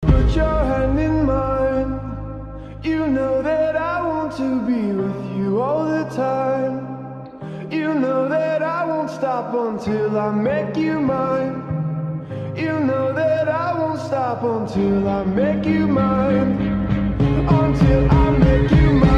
Put your hand in mine. You know that I want to be with you all the time. You know that I won't stop until I make you mine. You know that I won't stop until I make you mine. Until I make you mine.